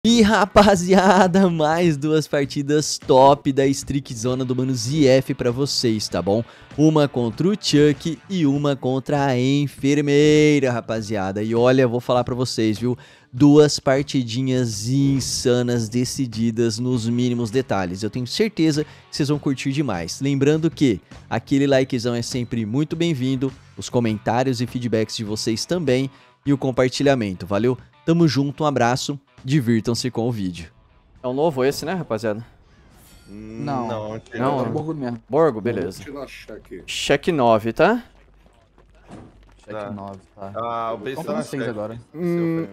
E rapaziada, mais duas partidas top da Streak Zona do Mano ZF pra vocês, tá bom? Uma contra o Chuck e uma contra a Enfermeira, rapaziada. E olha, vou falar pra vocês, viu? Duas partidinhas insanas, decididas nos mínimos detalhes. Eu tenho certeza que vocês vão curtir demais. Lembrando que aquele likezão é sempre muito bem-vindo, os comentários e feedbacks de vocês também e o compartilhamento, valeu? Tamo junto, um abraço. Divirtam-se com o vídeo. É um novo esse, né, rapaziada? Não, não. É o Borgo mesmo. Borgo, beleza. Cheque 9, tá? Cheque 9, tá. Ah, o base tá na 6 agora. Deixa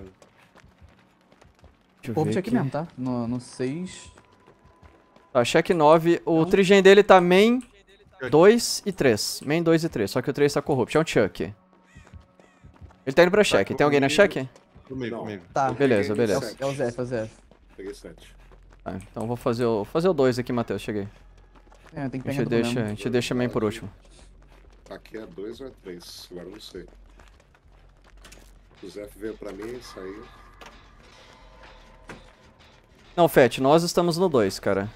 eu Borgo ver cheque aqui. mesmo, tá? No 6. Tá, cheque 9. O trigen dele tá main 2 e 3. Main 2 e 3, só que o 3 tá corrupt. É um Chuck. Ele tá indo pra cheque. Tem alguém na cheque? Comigo. Tá. Beleza, beleza. É o Zef, é o Zef. Peguei 7. Tá, então vou fazer o 2 aqui, Matheus. Cheguei. É, tem que A pegar gente deixa main por último. Aqui é 2 ou é 3? Agora eu não sei. O Zef veio pra mim e saiu. Não, Fett, nós estamos no 2, cara.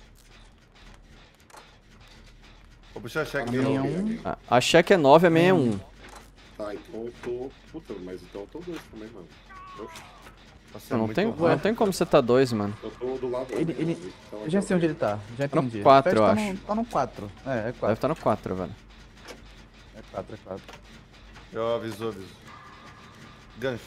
Vou puxar cheque Main dele. é 1. A cheque é 9, a main é 1. Tá, então eu tô... Puta, mas então eu tô 2 também, mano. Oxe, Nossa, Não, muito tem, rápido. não tem como você tá 2, mano. eu tô do lado Ele- dele, ele- então Eu já sei onde ele tá, já Tá no entendi. 4, Fett eu tá acho. Tá no 4. É Deve 4. estar no 4, velho. É 4. Eu aviso. Gancho.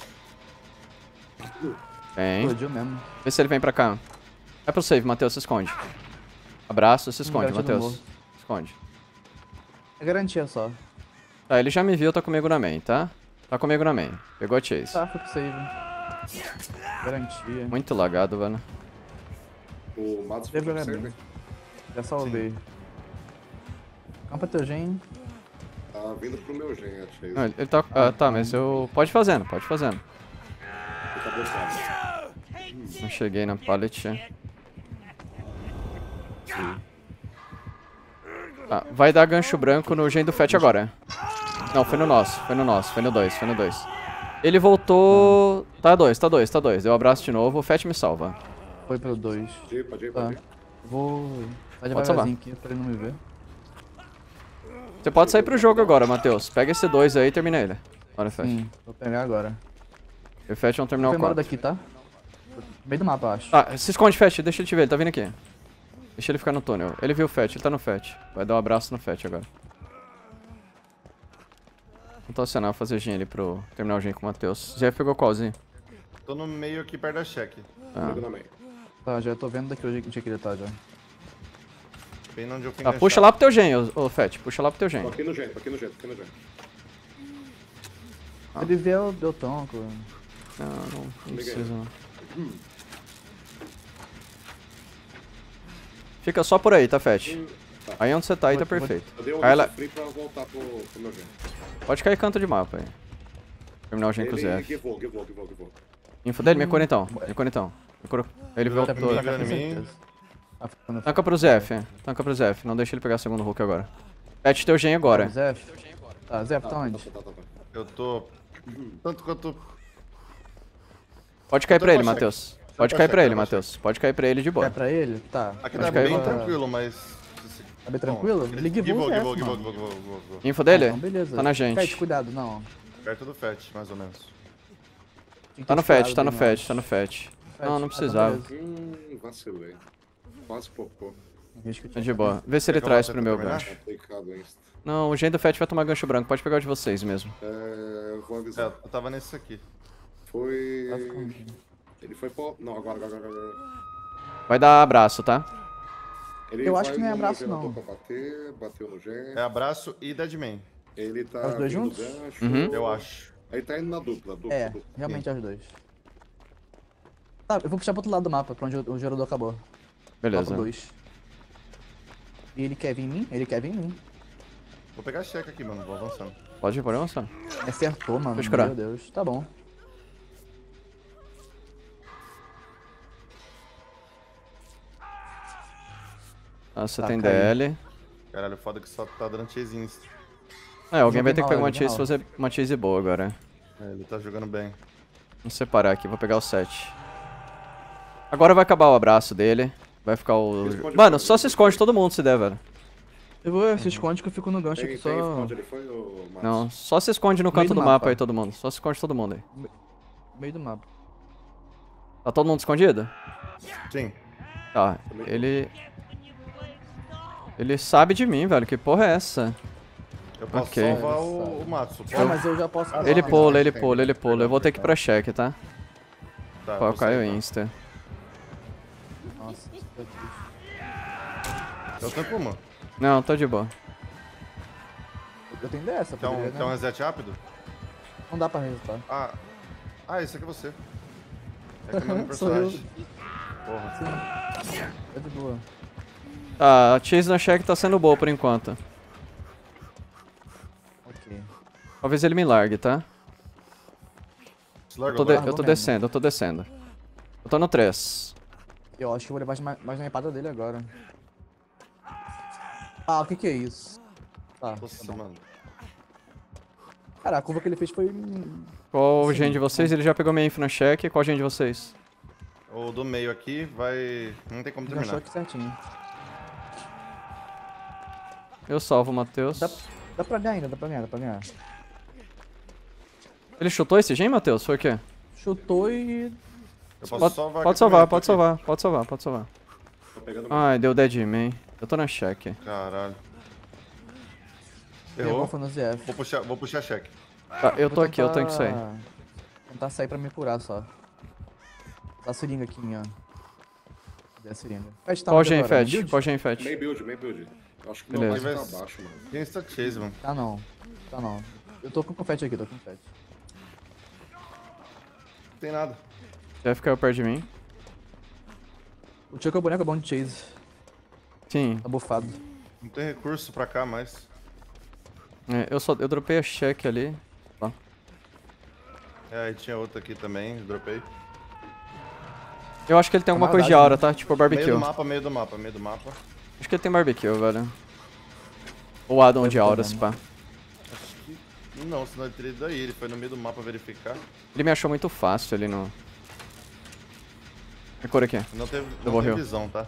Tem. Explodiu mesmo. Vê se ele vem pra cá. Vai pro save, Matheus, se esconde. Abraço, se esconde, Garantia do Matheus. morro. Esconde. É garantia só. Tá, ele já me viu, tá comigo na main, tá? Tá comigo na main. Pegou a chase. Tá, foi pro save. Garantia. Muito lagado, velho. O Matos foi Deve pro jogar server. bem. Já salvei. Campa teu gen. Tá vindo pro meu gen, a Chase. Não, ele tá... Ah, tá, mas eu... Pode fazendo, pode fazendo. Ele tá bloqueado. Não cheguei na pallet. Tá, vai dar gancho branco no gen do Fett agora. Não, foi no nosso, foi no 2. Ele voltou... Tá 2. Deu um abraço de novo, o Fett me salva. Foi pro 2. Pode ir. Tá. Vou... Vai Pode salvar. devagarzinho aqui pra ele não me ver. Você pode sair pro jogo agora, Matheus. Pega esse 2 aí e termina ele. Olha, Fett. Sim, vou pegar agora. E o Fett vão terminar Vou o embora 4. daqui, tá? No meio do mapa, eu acho. Ah, se esconde, Fett, deixa ele te ver, ele tá vindo aqui. Deixa ele ficar no túnel. Ele viu o Fett, ele tá no Fett. Vai dar um abraço no Fett agora. Vou tensionar, fazer gen ali pro terminar o gen com o Matheus. Já pegou qualzinho? Tô no meio aqui perto da cheque. Ah. Pego na main. Tá, já tô vendo daqui o jeito que ele tá já. Bem onde eu fui Tá, puxa lá pro teu gen, ô Fett. Puxa lá pro teu gen. Tô aqui no gen, tô aqui no gen. Se ele vier, eu dou tonco. Não precisa não. Fica só por aí, tá, Fett? Aí onde você tá aí tá perfeito. Eu dei um Cai lá. free pra voltar pro meu gen. Pode cair canto de mapa aí. Terminar o gen com o Ele Zé. givou. Info dele, me cor então. Ele voltou. Tá Com em mim. certeza. Ah, ficando Tanca pro Zef, tanca pro Zef. Não deixa ele pegar o segundo hook agora. Pet teu gen agora. Zef. Tá, Zef, tá onde? Tá. Eu tô... Tanto quanto... Pode cair pra ele, com a Matheus. cheque. Pode Tô cair com a pra cheque, ele, tô com a Matheus. Pode cair pra ele de boa. É pra ele? Tá. Aqui Acho tá que aí bem vai- tranquilo, mas... Tá bem tranquilo? Ele givou o Zef, mano. Info dele? Então, beleza. Tá na gente. Fett, cuidado, não. Perto do Fett, mais ou menos. Tinha que Tá no ter Fett, esperado tá no bem Fett, mais. tá no Fett. Fett, Não, não ah, precisava. tá, beleza. Vacilei. Quase popô. Risco Tá de- de boa. Vê se ele Quer que eu traz volte pro pra meu terminar? gancho. Complicado isso. Não, o gen do Fett vai tomar gancho branco. Pode pegar o de vocês mesmo. Eu vou É, avisar. eu tava nesse aqui. Tá Foi... ficando- Ele foi pro... Não, agora. Vai dar abraço, tá? Ele Eu acho vai que não é no abraço, gerador não. pra bater, bateu no gen. É abraço e Deadman, Ele tá Os dois vindo juntos? gancho. Uhum. eu acho. Aí tá indo na dupla. É, realmente é os dois. Tá, eu vou puxar pro outro lado do mapa, pra onde o gerador acabou. Beleza. Mapa 2. E ele quer vir em mim? Ele quer vir em mim. Vou pegar cheque aqui, mano, vou avançando. Pode ir, pode avançar. Acertou, mano. Deixa eu curar. Meu Deus. Tá bom. Ah, você Tá, tem caiu. DL. Caralho, foda que só tá dando chasezinho. É, alguém vai ter Joguei que pegar mal, uma joguei chase e mal. fazer uma chase boa agora. É, ele tá jogando bem. Vamos separar aqui, vou pegar o 7. Agora vai acabar o abraço dele. Vai ficar o... Esconde, Mano, esconde, só se esconde todo mundo se der, velho. Eu vou, se esconde que eu fico no gancho Tem aqui só. onde ele foi, ô Matos? Não, só se esconde no No meio canto do do mapa mapa. aí, todo mundo. Só se esconde todo mundo aí. No meio do mapa. Tá todo mundo escondido? Sim. Tá, ele... Ele sabe de mim, velho. Que porra é essa? Eu posso Ok. salvar o Matsu. Ah, mas eu já posso. Ah, Ele não, pula, não, ele tem. pula, ele pula. Eu vou ter que ir pra cheque, tá? Tá, Pô, vou caiu sair, então. insta. Nossa, meu Deus. Eu tanco uma. Não, tô de boa. Eu tenho dessa, Quer um, poderia, quer um né? reset rápido? Não dá pra resultar. Ah, esse aqui é você. É que é meu Sou eu. personagem. Porra. Sim. Tá de boa. Tá, a chase na cheque tá sendo boa por enquanto. Ok. Talvez ele me largue, tá? Se larga agora. Eu tô descendo, eu tô descendo. Eu tô no 3. Eu acho que eu vou levar mais na empada dele agora. Ah, o que é isso? Tá. Nossa, Tá bom. mano. Cara, a curva que ele fez foi. Qual Sim. gen de vocês? Ele já pegou minha info na cheque. Qual gen de vocês? O do meio aqui vai... Não tem como Ele achou terminar. aqui certinho. Eu salvo o Matheus. Dá pra ganhar ainda, dá pra ganhar, dá pra ganhar. Ele chutou esse gen, Matheus? Foi o quê? Chutou e. Eu posso Pode, salvar pode aqui salvar, também, pode tá salvar, pode salvar, pode salvar. Tô pegando Ai, deu dead man. Eu tô na cheque. aqui. Caralho. Pegou Errou. foi no ZF. Vou puxar cheque. Tá, eu tô Vou aqui, eu tenho que sair. Tentar sair pra me curar só. Tá a seringa aqui, ó. Cadê a seringa? Fed tá Qual onde gen, agora? Fed? Build? Qual gen, Fed? Main build, main build. Acho que Beleza. não vai pra baixo, mano. Tem insta chase, mano. Tá não. Tá não. Eu tô com confete aqui, tô com confete. Não tem nada. Já caiu perto de mim. O Chuck é o boneco bom de chase. Sim, Tá bufado. Não tem recurso pra cá mais. eu dropei a cheque ali. É, aí tinha outra aqui também, dropei. Eu acho que ele tem alguma coisa de maldade, aura, né? tá? Tipo Meio barbecue. do mapa, meio do mapa, meio do mapa. Acho que ele tem barbecue, velho. Ou addon de aura, se pá. Acho que... Não, senão ele teria ido daí. Ele foi no meio do mapa verificar. Ele me achou muito fácil ali no... Que cor aqui? Não teve, Double não teve Hill. visão, tá?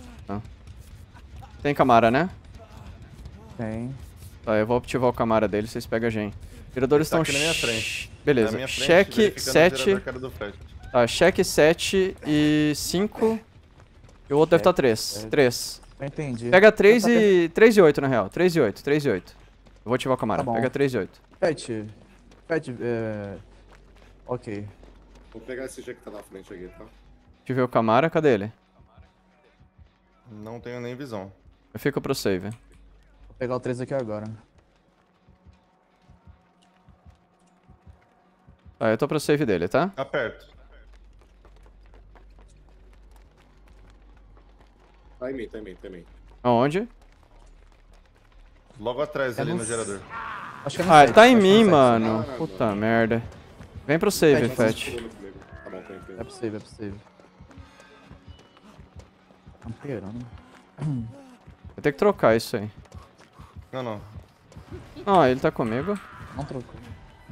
Tem Camara, né? Tem. Tá, eu vou ativar o Camara dele, vocês pegam a gen. Geradores Tá estão... aqui na minha frente. Beleza. Na minha frente, Cheque verificando o 7... gerador cara do Fred. Tá, cheque 7 e 5. E o outro deve estar 3. 3. Eu entendi. Pega 3 Tá e... 3 e 8, na real. 3 e 8, 3 e 8. Eu vou ativar o Camara. Tá bom. Pega 3 e 8. Pet. Pet, ok. Vou pegar esse G que tá na frente aqui, tá? Ativei o Camara, cadê ele? Não tenho nem visão. Eu fico pro save. Vou pegar o 3 aqui agora. Tá, eu tô pro save dele, tá? Tá perto. Tá em mim, tá em mim, tá em mim. Aonde? Logo atrás Eu ali não no sei. gerador. Acho que é no Ah, ele 7, tá em acho que é no mim, 7. mano. Ah, Puta não. merda. Vem pro save, Fetch, Fetch. Pulando comigo. Tá bom, tô É entendendo. possível, é possível. Campeirando. Vou ter que trocar isso aí. Não, não. Não, ele tá comigo. Não trocou.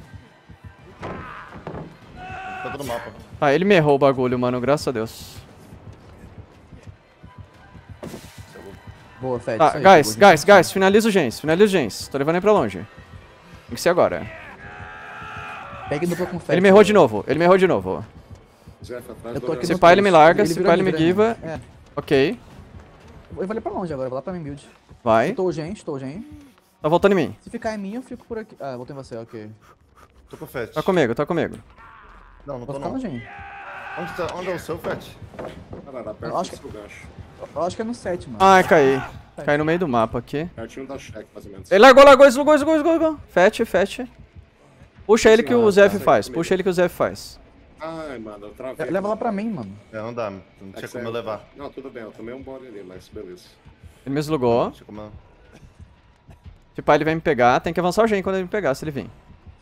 Tá todo mapa. Ah, ele me errou o bagulho, mano. Graças a Deus. Boa, Fed. Tá, guys, finaliza o gens. Finaliza o gens. Tô levando ele pra longe. Tem que ser agora. Pegue dupla com Fed. Ele me errou de novo. Ele me errou de novo. Zef atrás Eu do tô aqui Se no pá, ele me três. larga, se vira pá, ele me vira giva. É. Ok. Eu vou ali pra longe agora, vou lá pra mim build. Vai. Estou o gen. Tá voltando em mim. Se ficar em mim, eu fico por aqui. Ah, voltei em você, ok. Tô com o Fett. Tá comigo, tá comigo. Não, não Vou tô ficar não. no gen. Onde é o seu Fett? Caralho, perto Eu acho do gancho. Eu acho que é no 7, mano. Ai, caí. Caí no meio do mapa aqui. Pertinho da check, mais ou menos. Ele largou, esgou. Fetch. Puxa ele que o Zef faz. Puxa ele que o Zef faz. Ai, mano, eu travei. Leva lá pra mim, mano. É, não dá. Não tinha como eu levar. Não, tudo bem, eu tomei um bode ali, mas beleza. Ele me slugou. Não tinha como eu... Se pá, ele vai me pegar. Tem que avançar o gen quando ele me pegar, se ele vir.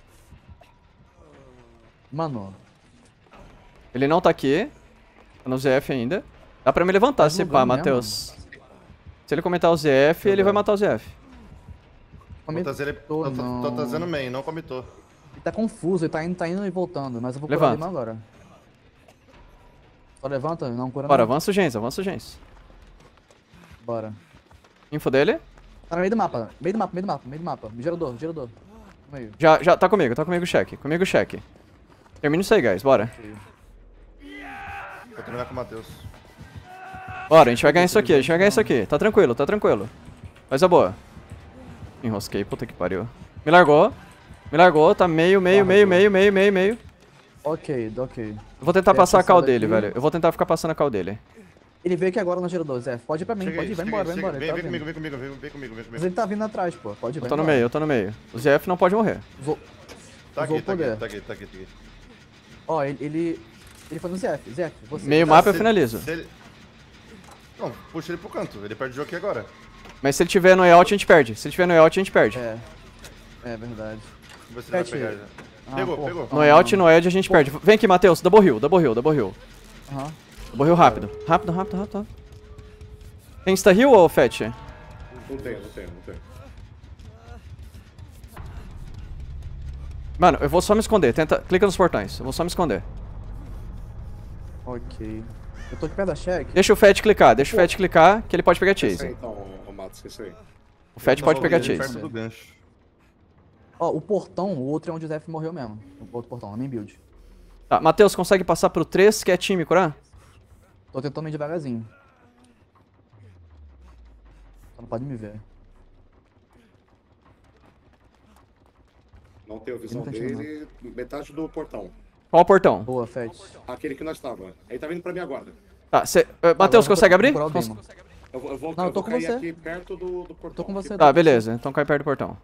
Mano, Ele não tá aqui. Tá no ZF ainda. Dá pra me levantar, Tá se pá, slugando mesmo, Matheus. Se ele comentar o ZF, ele vai matar o ZF. Tô trazendo, tô trazendo main, não comitou. Ele tá confuso, ele tá indo e voltando, mas eu vou Levanta. curar ele agora. Só levanta, não cura Bora, não. avança o gens, avança o gens. Bora. Info dele. Tá no meio do mapa, meio do mapa, meio do mapa, meio do mapa. Gerador, gerador. No meio. Já, tá comigo o cheque. Comigo o cheque. Termina isso aí, guys, bora. Vou terminar com o Matheus. Bora, a gente vai ganhar isso aqui, a gente vai ganhar isso aqui. Tá tranquilo, tá tranquilo. Faz a boa. Enrosquei, puta que pariu. Me largou, tá meio. Ok, ok. Eu vou tentar Quer passar a cal passar dele, daqui? velho. Eu vou tentar ficar passando a cal dele. Ele veio aqui agora no gerador, Zé. Pode ir pra mim, Chega pode aí, ir, vai chega embora, aí, vai embora. chega. ele tá Vem vindo. comigo, vem comigo. Mas ele tá vindo atrás, pô. Pode ir, vai Eu tô no embora. meio, eu tô no meio. O ZF não pode morrer. Usou, Tá usou aqui, o tá poder. aqui, tá aqui. Ó, ele foi no ZF. ZF, você. Meio Tá, mapa eu se- finalizo. se ele- Não, puxa ele pro canto. Ele perde o jogo aqui agora. Mas se ele tiver no E-Out, a gente perde. Se ele tiver no E-Out, a gente perde. É. É verdade. Vamos ver se ele vai Pet. pegar já. Ah, Pegou, pô. pegou. No E-Out e no Edge a gente perde. Vem aqui, Matheus. Double heal. Aham. Double heal rápido. Rápido. Tem insta heal ou Fetch? Não tenho. Mano, eu vou só me esconder. Clica nos portões. Eu vou só me esconder. Ok. Eu tô aqui perto da check. Deixa o Fetch clicar, que ele pode pegar Esse aí, chase. então, o Matos, esse aí. O Fetch pode pegar Ele chase. perto do gancho. Ó, o portão, o outro é onde o ZF morreu mesmo. O outro portão, na main build. Tá, Matheus, consegue passar pro 3, que é time, curar? Tô tentando ir devagarzinho. Só não pode me ver. Não tenho visão Ele não tá enxergando. dele, metade do portão. Qual o portão? Boa, Fett. Aquele que nós tava. Ele tá vindo pra mim agora. Tá, Matheus, vou consegue abrir? procurar o Demon. Eu vou, Não, eu tô vou com cair você. aqui perto do portão. Tô com você. Aqui- Tá, beleza. Então cai perto do portão.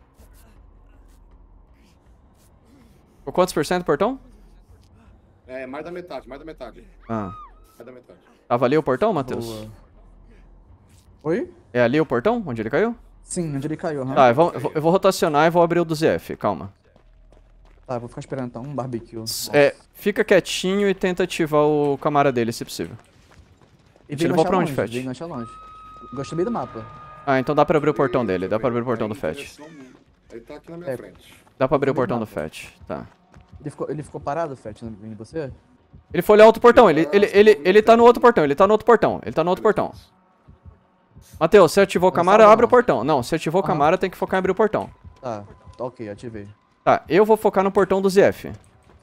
Por quantos por cento do portão? É, mais da metade. Ah. Mais da metade. Tava ali o portão, Matheus? Boa. Oi? É ali o portão, onde ele caiu? Sim, onde ele caiu, aham. Tá, eu vou rotacionar e vou abrir o do ZF, calma. Tá, vou ficar esperando então. Um barbecue. Fica quietinho e tenta ativar o camara dele, se possível. E Ele levou pra onde, longe, Fett? veio enganchar longe. Gostei bem do mapa. Ah, então dá pra abrir o portão dele, dá pra abrir o portão do Fett. Ele tá aqui na minha É. frente. Dá pra abrir o Também portão dá. do Fett, tá. Ele ficou parado, Fett, em você? Ele foi olhar outro portão, ele tá no outro portão, ele tá no outro portão. Matheus, você ativou o camara, salva abre o não. portão. Não, se ativou o Aham. camara, tem que focar em abrir o portão. Tá, ok, ativei. Tá, eu vou focar no portão do ZF.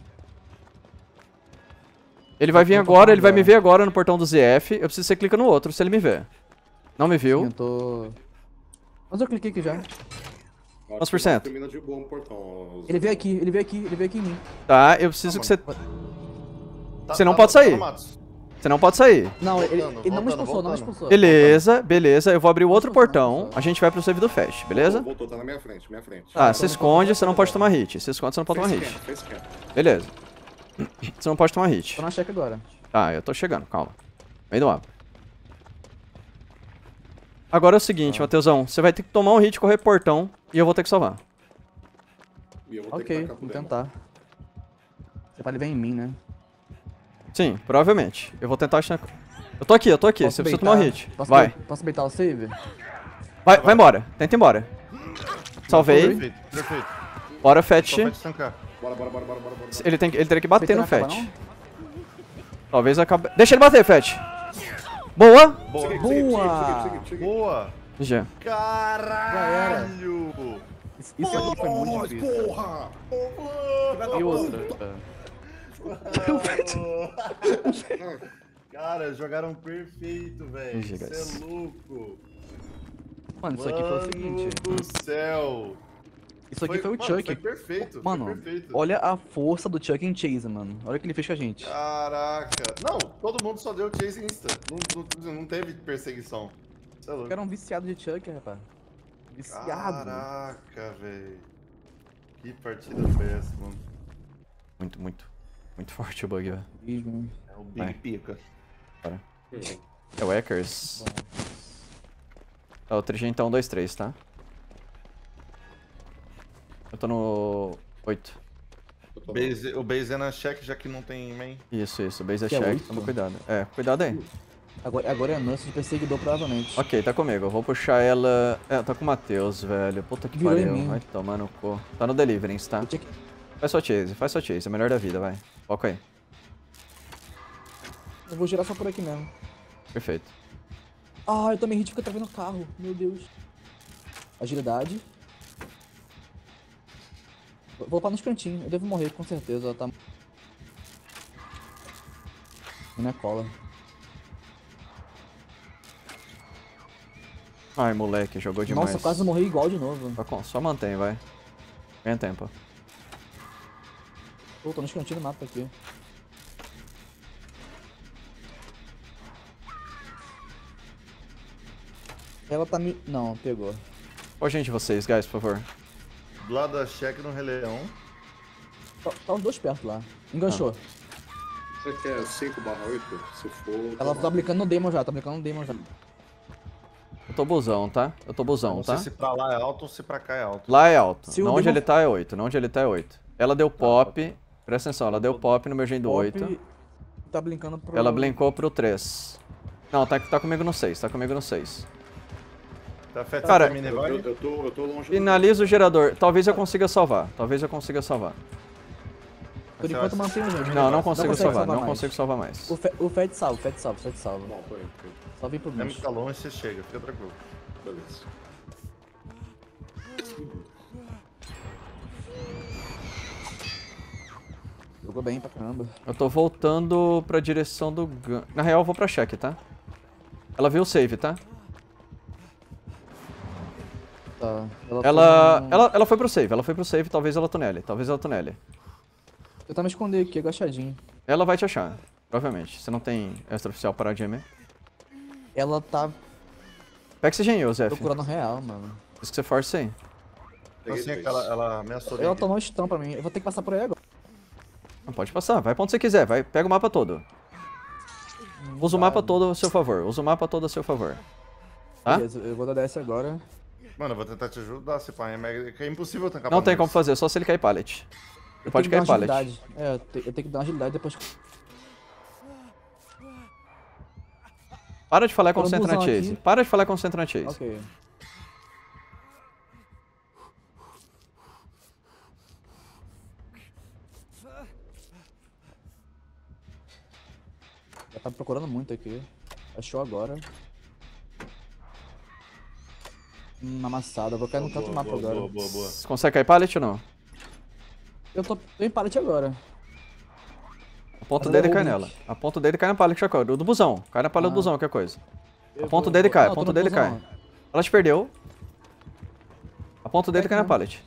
Ele vai vir Eu tô agora, ele vai me agora. ver agora no portão do ZF. Eu preciso que você clica no outro, se ele me ver. Não me viu. Sim, eu tô... Mas eu cliquei aqui já. Quantos por cento? Termina de boa no portão. Ele veio aqui em mim. Tá, eu preciso que você... Tá- Você não tá pode no- tá sair. no Matos. Você não pode sair. Não, ele Voltando, não me voltando, expulsou, não me voltando. expulsou. Beleza, eu vou abrir o outro Nossa, portão. nossa. A gente vai pro save do Fast, beleza? Voltou, tá na minha frente, Tá, se esconde, você não pode tomar hit. Se esconde, você não pode tomar hit. Fez camp. Beleza. Você não pode tomar hit. Tô na check agora. Tá, eu tô chegando, calma. Meio do mapa. Agora é o seguinte, Matheusão. Você vai ter que tomar um hit, correr pro portão e eu vou ter que salvar. E eu vou ter que Ok, tacar pro vou demo. tentar. Você vai bem em mim, né? Sim, provavelmente. Eu vou tentar achar... Eu tô aqui. Posso Você precisa baitar? tomar um hit. Posso Vai. Posso baitar o save? Vai embora. Tenta ir embora. Salvei. Perfeito. Bora, Só Fetch. vai testancar. Bora. Ele teria que bater Você no não acaba, Fetch. não? Talvez acabe... Deixa ele bater, Fetch. Boa. Boa. Boa! Boa. Já. Caralho. Isso aqui foi muito difícil. Porra! E outra? Cara, jogaram perfeito, velho. GG, Você guys. é louco. Mano, isso aqui foi o seguinte. Mano do céu. Isso aqui foi o mano, Chuck. Foi perfeito. Mano, foi perfeito. olha a força do Chuck em Chase, mano. Olha o que ele fez com a gente. Caraca. Não, todo mundo só deu chase insta. Não teve perseguição. Você é louco. Eu era um viciado de Chuck, rapaz. Viciado. Caraca, velho. Que partida foi essa, mano? Muito forte o bug, velho. Mesmo. É o Big Vai. Pica. É o Hackers. Tá, o TG então 2, 3, tá? Eu tô no 8. O base é na check, já que não tem main. Isso, o base é Que é check, 8? toma cuidado. Cuidado aí. Agora é Nurse de perseguidor, provavelmente. Ok, tá comigo, eu vou puxar ela... tá com o Matheus, velho. Puta que Virou em pariu, mim. vai tomar no cu. Tá no Deliverance, tá? Eu tinha que- Faz sua chase, é o melhor da vida, vai. Foca aí. Eu vou girar só por aqui mesmo. Perfeito. Ah, eu também hit porque eu tava no carro. Meu Deus. Agilidade. Vou upar nos cantinhos. Eu devo morrer, com certeza. Ela tá... Não é cola. Ai, moleque, jogou demais. Nossa, quase morri igual de novo. Só mantém, vai. Ganha tempo. Pô, tô nos cantinhos do mapa aqui. Ela tá me... Não, pegou. Ô, gente, vocês, guys, por favor. Do lado da cheque no Rei Leão. Tá os dois perto lá. Enganchou. Você quer 5/8? Se for. Ela tá brincando no Demon já, Eu tô busão, tá? Eu tô busão, Não tá? sei se pra lá é alto ou se pra cá é alto. Lá é alto. Se o Não onde Demon- ele tá é 8. Não onde ele tá é 8. Ela deu pop. Presta atenção, ela deu pop no meu gen do 8. Tá brincando pro... Ela blinkou pro 3. Não, tá comigo no 6. Tá comigo no 6. Tá Fett, Cara, você termina e vai? Eu tô longe. Finaliza o gerador. Talvez eu consiga salvar. Talvez eu consiga salvar. Por enquanto mantém o gente. Não, não consigo consegue salvar. salvar Não mais. consigo salvar mais. O Fed salva, Não, foi. Só vem pro Mesmo bicho. que tá longe, você chega, fica tranquilo. Beleza. Jogou bem pra caramba. Eu tô voltando pra direção do gun. Na real, eu vou pra check, tá? Ela viu o save, tá? Tá. Ela foi pro save, talvez ela tunele. Eu tava me esconder aqui, agachadinho. Ela vai te achar, provavelmente. Você não tem extraoficial para GM. Ela tá Pega esse engenho, Zef. procurando real, mano. Isso que você força aí. Peguei Assim, três. ela ameaçou Ela daqui. tomou um stun pra mim. Eu vou ter que passar por aí agora. Não pode passar, vai pra onde você quiser, vai, pega o mapa todo. Usa o mapa todo a seu favor. Tá? Beleza, eu vou dar DS agora. Mano, eu vou tentar te ajudar, se pá. É impossível tancar Não pra tem nós. como fazer, só se ele cair pallet. Ele pode Tem que cair dar uma pallet. agilidade. É, eu tenho que dar uma agilidade depois. Para de falar com Tô o no Central busão Chase. aqui. Para de falar com o Central Chase. Ok. Já tá procurando muito aqui. Achou agora. Amassada. Eu vou cair no canto do mapa agora. Boa. Você consegue cair pallet ou não? Eu tô em pallet agora. A ponta Ela dele é cai Hulk. nela. A ponta dele cai na pallet, que é do busão. Cai na pallet do Ah. busão, que é coisa. A Eu ponta vou- dele cai, Não, a tô ponta no dele busão. cai. Ela te perdeu. A ponta dele Cai cai na não. pallet.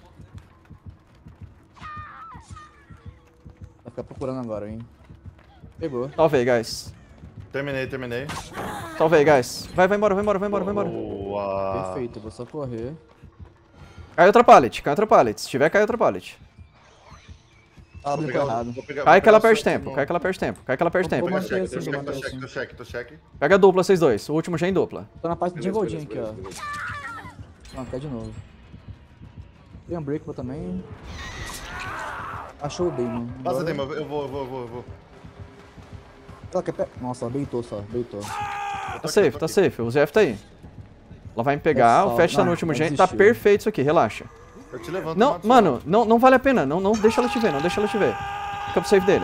Vai ficar procurando agora, hein. Pegou. Salvei, guys. Terminei. Salvei, guys. Vai embora. Boa. Perfeito, eu vou só correr. Cai outra pallet. Se tiver, cai outra pallet. Ela Vou brincou pegar- errado. vou pegar- Cai vou que ela pegar o perde seu tempo. no- Cai que ela perde tempo. Vou Pega manter cheque, assim, vou manter assim. tô cheque. Pega a dupla, vocês dois. O último já em dupla. Tô na parte de Beleza, Goldinho aqui, beleza, ó. beleza. Não, cai de novo. Tem um breakable também. Achou o Demon. Passa, Agora- Dema, eu vou. Ela quer Nossa, ela baitou só, baitou. Tá safe. O ZF tá aí. Ela vai me pegar, o Fett tá no Não, último ela gen. Tá desistiu. perfeito isso aqui, relaxa. Eu te levanto. Não, mato mano, não vale a pena. Não deixa ela te ver, Fica pro safe dele.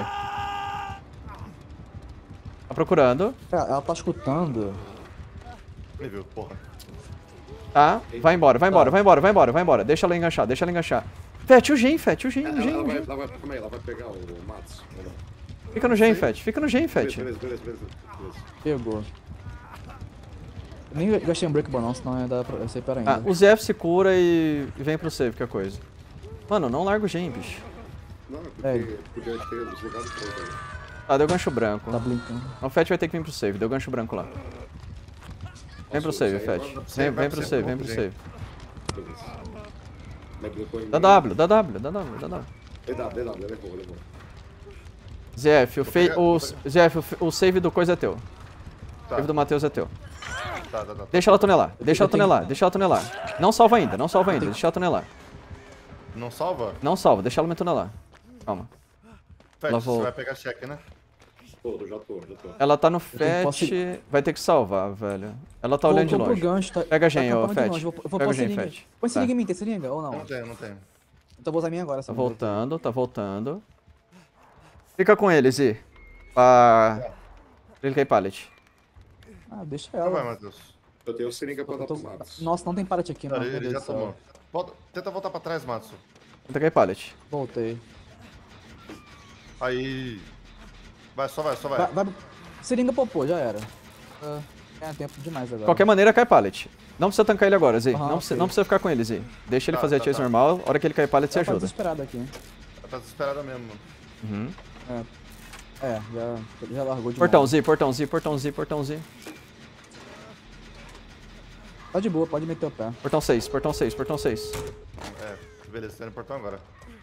Tá procurando. Cara, ela tá escutando. só. Me viu, porra. Tá, vai embora. Deixa ela enganchar. Fett, o gen. Ela vai pegar o Mats. ou não? Fica no gen, Fett. Beleza. Pegou. Eu nem gastei um breakable não, senão ia dar pra eu sair para ainda. Ah, o ZF se cura e vem pro save, que é coisa. Mano, não larga o gen, bicho. Não, É. porque podia ter desligado o trem aí. Ah, deu gancho branco. Tá blinkando. O Fett vai ter que vir pro save, deu gancho branco lá. Vem pro save, Fett. Vem pro save. Beleza. Mas depois Dá W. DW, levou. ZF, pegar- ZF, o save do coisa é teu. O Tá. save do Matheus é teu. Tá. Deixa ela tunelar. Não salva ainda, deixa ela tunelar. Não salva? Não salva, deixa ela me tunelar. Calma. Fett, Ela você volta. vai pegar cheque, né? Já tô. Ela tá no posso Fett, vai ter que salvar, velho. Ela tá olhando de Voltou longe. pro gancho, tá... Pega a gen, tá ô, acampando de Fett. longe. Eu vou Pega pôr a gen, seringa. Fett. Põe Tá. seringa em mim, tem seringa ou não? Não tenho. Então vou usar a minha agora. Tá voltando. Fica com eles, Zi. Pra Pra ele cair pallet. Ah, deixa Então vai, ela. Matheus. Eu tenho seringa pra Eu dar tô- pro Matos. Nossa, não tem pallet aqui, mano. Ele, Meu ele Deus já do céu. tomou. Tenta voltar pra trás, Matsu. Tenta cair pallet. Voltei. Aí. Vai, só vai, só vai. Vai. Seringa popô, já era. Ganha tempo demais agora. De qualquer maneira, cai pallet. Não precisa tancar ele agora, Zay. Aham, não, precisa, ok. não precisa ficar com ele, Zay. Deixa ele Tá, fazer a tá, chase tá. normal. A hora que ele cair pallet, você Ela tá ajuda. desesperada aqui. Ela tá desesperada mesmo, mano. Uhum. Já largou de Portão, mão. Z, portão, Z, portão, Z, portão, Z. Tá de boa, pode meter o pé. Portão 6, portão 6, portão 6. É, beleza, tá no portão agora.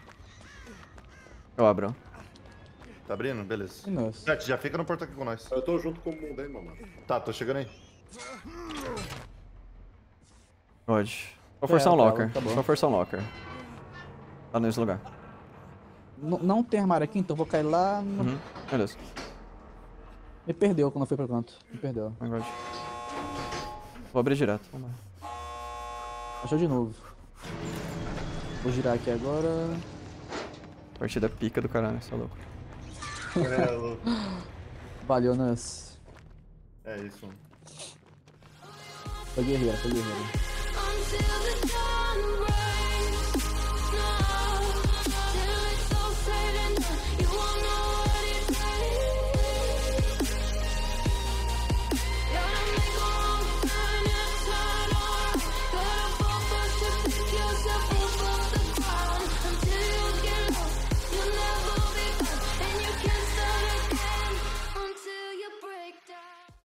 Eu abro. Tá abrindo? Beleza. Nossa. Net, já fica no portão aqui com nós. Eu tô junto com o mundo aí, mamãe. Tá, tô chegando aí. Pode. Vou forçar um tá, locker. tá bom. Vou forçar um locker. Tá nesse lugar. Não tem armário aqui, então vou cair lá. Uhum. Beleza. Me perdeu quando eu fui pro canto. Me perdeu. My God. Vou abrir direto. Vamos lá. Achou de novo. Vou girar aqui agora. Partida pica do caralho, você é louco. É, louco. Valeu, Nas. É isso, mano. Foi guerreira, foi guerreira. Until the dawn breaks.